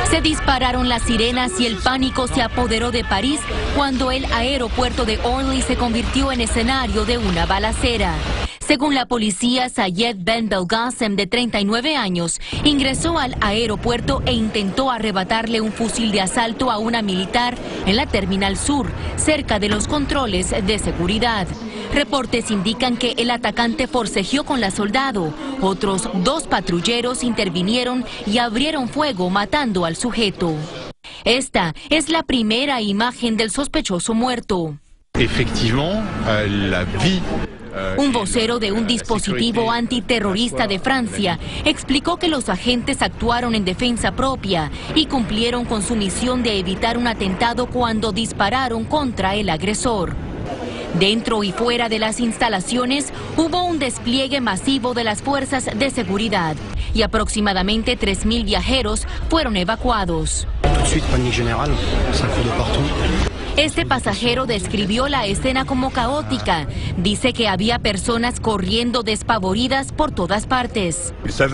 Se dispararon las sirenas y el pánico se apoderó de París cuando el aeropuerto de Orly se convirtió en escenario de una balacera. Según la policía, Sayed Ben Belgassem, de 39 años, ingresó al aeropuerto e intentó arrebatarle un fusil de asalto a una militar en la Terminal Sur, cerca de los controles de seguridad. Reportes indican que el atacante forcejeó con la soldado. Otros 2 patrulleros intervinieron y abrieron fuego, matando al sujeto. Esta es la primera imagen del sospechoso muerto. Un vocero de un dispositivo antiterrorista de Francia explicó que los agentes actuaron en defensa propia y cumplieron con su misión de evitar un atentado cuando dispararon contra el agresor. Dentro y fuera de las instalaciones hubo un despliegue masivo de las fuerzas de seguridad y aproximadamente 3.000 viajeros fueron evacuados. Este pasajero describió la escena como caótica. Dice que había personas corriendo despavoridas por todas partes.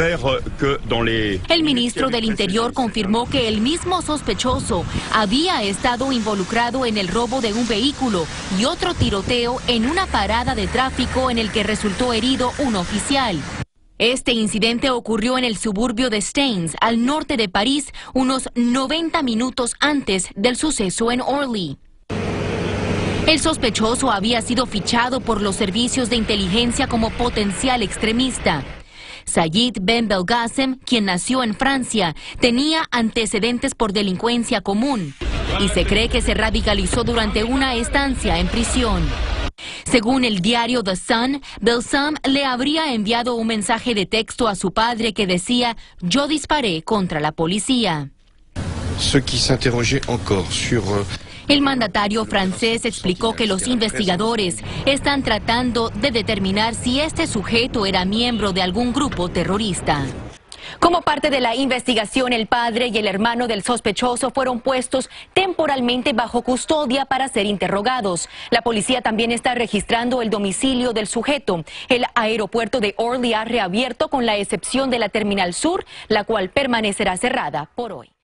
El ministro del Interior confirmó que el mismo sospechoso había estado involucrado en el robo de un vehículo y otro tiroteo en una parada de tráfico en el que resultó herido un oficial. Este incidente ocurrió en el suburbio de Stains, al norte de París, unos 90 minutos antes del suceso en Orly. El sospechoso había sido fichado por los servicios de inteligencia como potencial extremista. Sayed Ben Belgassem, quien nació en Francia, tenía antecedentes por delincuencia común y se cree que se radicalizó durante una estancia en prisión. Según el diario The Sun, Belgassem le habría enviado un mensaje de texto a su padre que decía: "Yo disparé contra la policía". El mandatario francés explicó que los investigadores están tratando de determinar si este sujeto era miembro de algún grupo terrorista. Como parte de la investigación, el padre y el hermano del sospechoso fueron puestos temporalmente bajo custodia para ser interrogados. La policía también está registrando el domicilio del sujeto. El aeropuerto de Orly ha reabierto con la excepción de la Terminal Sur, la cual permanecerá cerrada por hoy.